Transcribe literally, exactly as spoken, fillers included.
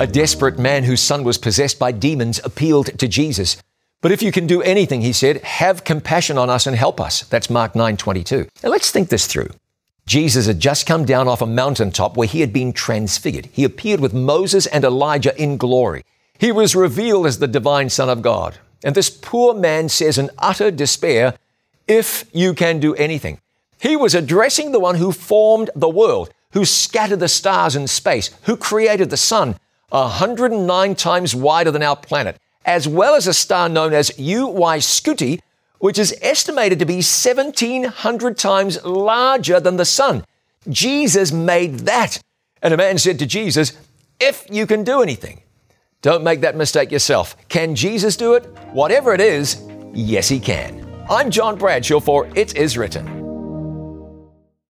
A desperate man whose son was possessed by demons appealed to Jesus. But if you can do anything, he said, have compassion on us and help us. That's Mark nine twenty-two. Now let's think this through. Jesus had just come down off a mountaintop where he had been transfigured. He appeared with Moses and Elijah in glory. He was revealed as the divine Son of God. And this poor man says in utter despair, if you can do anything. He was addressing the one who formed the world, who scattered the stars in space, who created the sun one hundred nine times wider than our planet, as well as a star known as U Y Scuti, which is estimated to be seventeen hundred times larger than the sun. Jesus made that. And a man said to Jesus, if you can do anything. Don't make that mistake yourself. Can Jesus do it? Whatever it is, yes, he can. I'm John Bradshaw for It Is Written.